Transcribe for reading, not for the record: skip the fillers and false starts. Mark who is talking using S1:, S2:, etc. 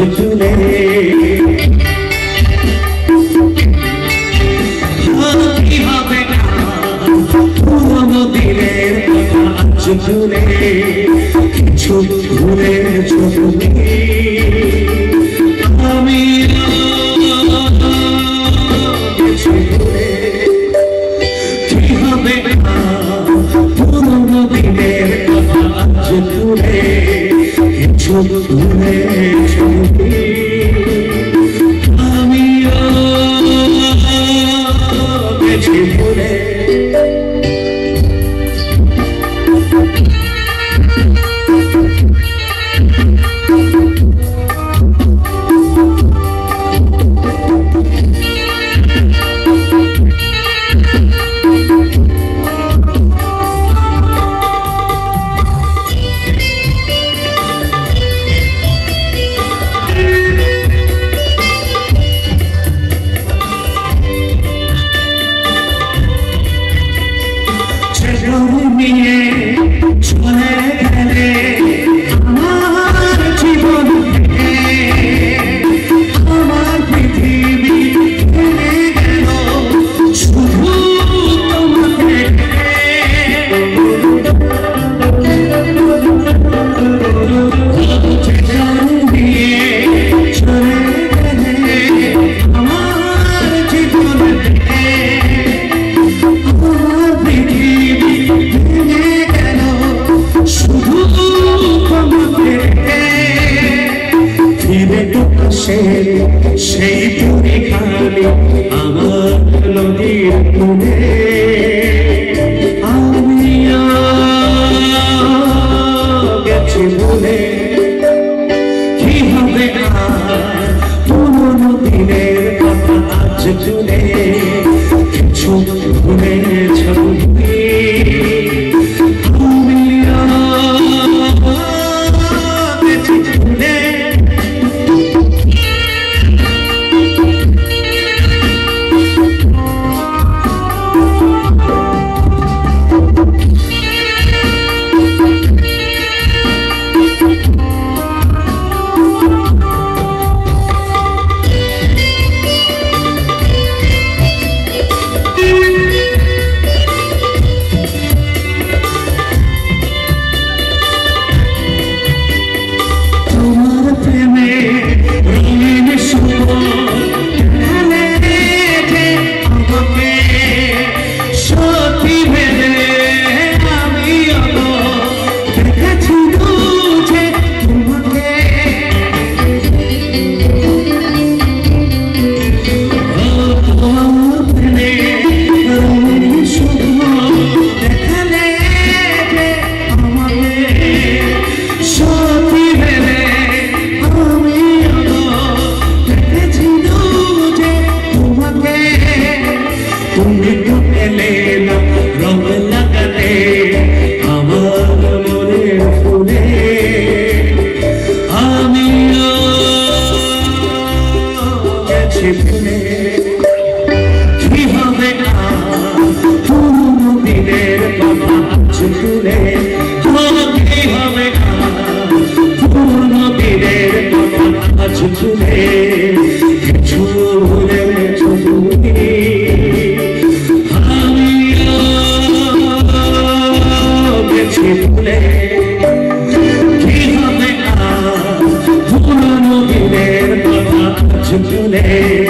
S1: তুলে কি হবে পুরনো দিনের কথা আজ তুলে কিছু ভুলে ছবি আমি কি হবে পুরনো দিনের কথা আজ তুলে কিছু ভুলে ছবি আমি বেঁচে ভুলে সেই পুরি খালি আমার নদীর কোণে আমি গেছি ভুলে কি হবে পুরনো দিনের কথা আজ তুলে কিছু ভুলে ছবি আমি গেছি ভুলে পুরনো দিনের কথা আজ তুলে